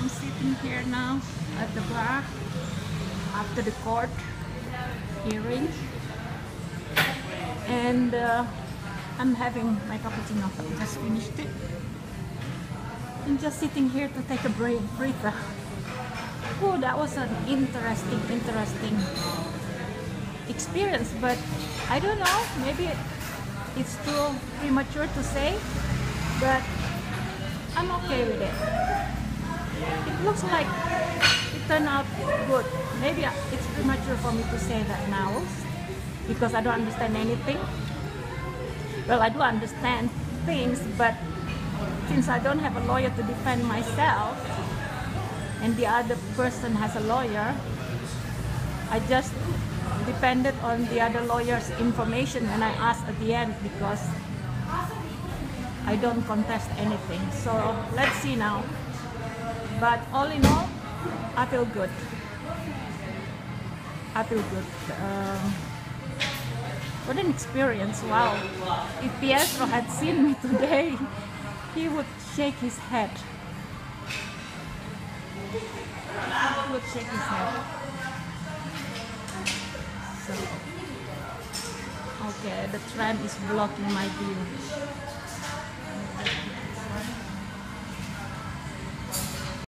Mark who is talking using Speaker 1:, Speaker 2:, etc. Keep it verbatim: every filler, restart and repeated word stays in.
Speaker 1: I'm sitting here now at the bar after the court hearing, and uh, I'm having my cappuccino. Just finished it. I'm just sitting here to take a break, breather. Oh, that was an interesting, interesting experience, but I don't know, maybe it's too premature to say, but I'm okay with it. It looks like it turned out good. Maybe it's premature for me to say that now because I don't understand anything. Well, I do understand things, but since I don't have a lawyer to defend myself and the other person has a lawyer, I just depended on the other lawyer's information and I asked at the end because I don't contest anything. So let's see now. But all in all, I feel good. I feel good. Um, what an experience, wow. If Pietro had seen me today, he would shake his head. He would shake his head. So, okay, the tram is blocking my view.